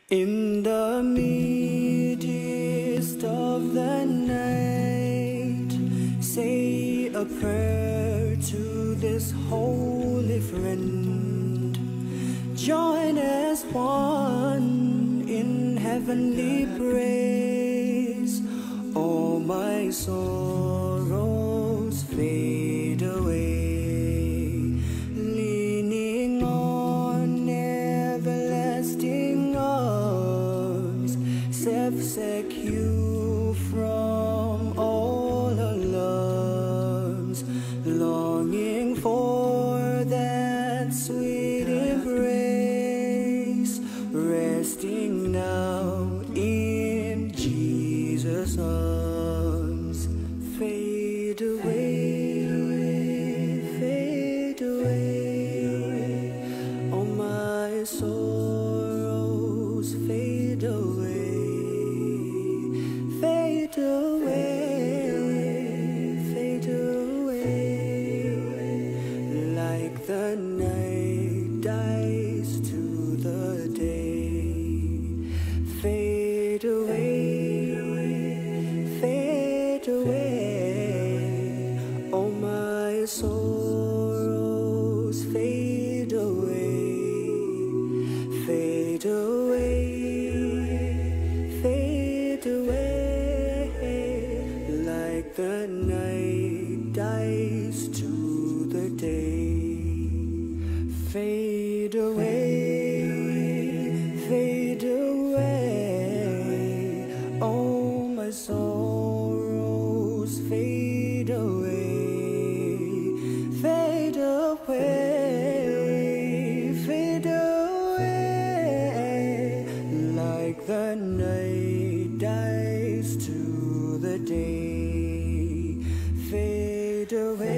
In the midst of the night, say a prayer to this holy friend. Join as one in heavenly praise. All my sorrows fade away, leaning on everlasting arms, self-secure from all alarms, longing for that sweet embrace, resting now in Jesus' arms. Fade away, fade away, all my sorrows fade away, fade away, fade away, like the night dies to the day. Fade away, fade away, all my sorrows fade away, fade away, fade away, like the night dies to the day. Fade away, fade away, all my sorrows fade away, fade away, fade away, like the night dies to the day. Fade away.